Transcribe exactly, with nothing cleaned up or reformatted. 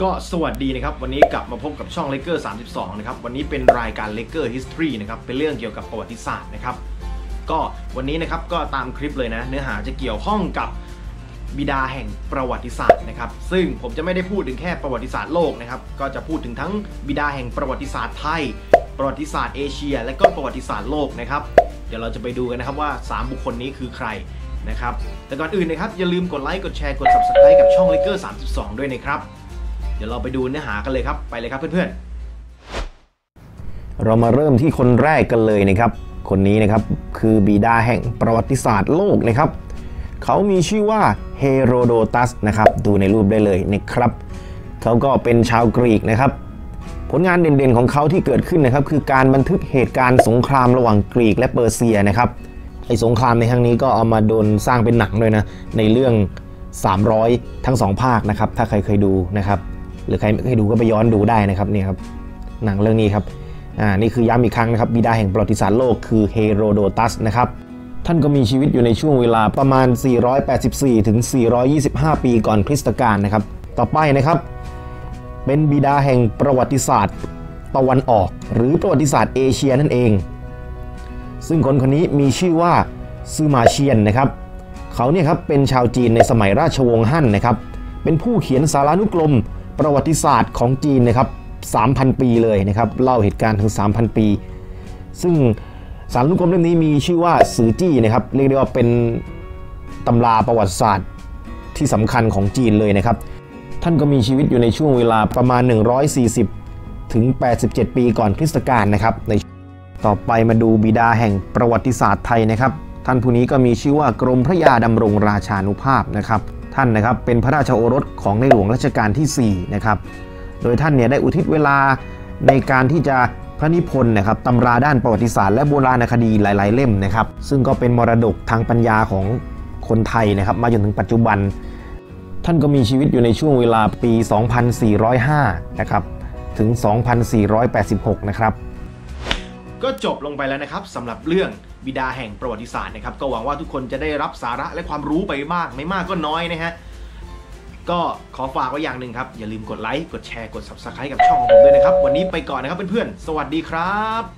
ก็สวัสดีนะครับวันนี้กลับมาพบกับช่อง Laker สามสิบสองนะครับวันนี้เป็นรายการ Laker History นะครับเป็นเรื่องเกี่ยวกับประวัติศาสตร์นะครับก็วันนี้นะครับก็ตามคลิปเลยนะเนื้อหาจะเกี่ยวข้องกับบิดาแห่งประวัติศาสตร์นะครับซึ่งผมจะไม่ได้พูดถึงแค่ประวัติศาสตร์โลกนะครับก็จะพูดถึงทั้งบิดาแห่งประวัติศาสตร์ไทยประวัติศาสตร์เอเชียและก็ประวัติศาสตร์โลกนะครับเดี๋ยวเราจะไปดูกันนะครับว่าสามบุคคลนี้คือใครนะครับแต่ก่อนอื่นนะครับอย่าลืมกดไลค์กดแชร์กด ซับสไครบ์ กับช่อง Laker สามสิบสองด้วยนะครับเดี๋ยวเราไปดูเนื้อหากันเลยครับไปเลยครับเพื่อนๆเรามาเริ่มที่คนแรกกันเลยนะครับคนนี้นะครับคือบิดาแห่งประวัติศาสตร์โลกนะครับเขามีชื่อว่าเฮโรโดตัสนะครับดูในรูปได้เลยนะครับเขาก็เป็นชาวกรีกนะครับผลงานเด่นๆของเขาที่เกิดขึ้นนะครับคือการบันทึกเหตุการณ์สงครามระหว่างกรีกและเปอร์เซียนะครับไอ้สงครามในครั้งนี้ก็เอามาโดนสร้างเป็นหนังด้วยนะในเรื่องสามร้อยทั้งสองภาคนะครับถ้าใครเคยดูนะครับหรือใครไม่เคยดูก็ไปย้อนดูได้นะครับนี่ครับหนังเรื่องนี้ครับอ่านี่คือย้ำอีกครั้งนะครับบิดาแห่งประวัติศาสตร์โลกคือเฮโรโดตัสนะครับท่านก็มีชีวิตอยู่ในช่วงเวลาประมาณสี่ร้อยแปดสิบสี่ถึงสี่ร้อยยี่สิบห้าปีก่อนคริสตกาลนะครับต่อไปนะครับเป็นบิดาแห่งประวัติศาสตร์ตะวันออกหรือประวัติศาสตร์เอเชียนั่นเองซึ่งคนคนนี้มีชื่อว่าซือมาเชียนนะครับเขาเนี่ยครับเป็นชาวจีนในสมัยราชวงศ์ฮั่นนะครับเป็นผู้เขียนสารานุกรมประวัติศาสตร์ของจีนนะครับ สามพัน ปีเลยนะครับเล่าเหตุการณ์ถึง สามพัน ปีซึ่งสารานุกรมเล่มนี้มีชื่อว่าสือจี้นะครับเรียกได้ว่าเป็นตำราประวัติศาสตร์ที่สำคัญของจีนเลยนะครับท่านก็มีชีวิตอยู่ในช่วงเวลาประมาณหนึ่งร้อยสี่สิบถึงแปดสิบเจ็ดปีก่อนคริสตกาลนะครับในต่อไปมาดูบิดาแห่งประวัติศาสตร์ไทยนะครับท่านผู้นี้ก็มีชื่อว่ากรมพระยาดำรงราชานุภาพนะครับท่านนะครับเป็นพระราชโอรสของในหลวงรัชกาลที่สี่นะครับโดยท่านเนี่ยได้อุทิศเวลาในการที่จะพระนิพนธ์นะครับตำราด้านประวัติศาสตร์และโบราณคดีหลายๆเล่มนะครับซึ่งก็เป็นมรดกทางปัญญาของคนไทยนะครับมาจนถึงปัจจุบันท่านก็มีชีวิตอยู่ในช่วงเวลาปี สองพันสี่ร้อยห้า นะครับถึง สองพันสี่ร้อยแปดสิบหก นะครับก็จบลงไปแล้วนะครับสำหรับเรื่องบิดาแห่งประวัติศาสตร์นะครับก็หวังว่าทุกคนจะได้รับสาระและความรู้ไปมากไม่มากก็น้อยนะฮะก็ขอฝากไว้อย่างหนึ่งครับอย่าลืมกดไลค์กดแชร์กด ซับสไครบ์ กับช่องของผมด้วยนะครับวันนี้ไปก่อนนะครับเพื่อนๆสวัสดีครับ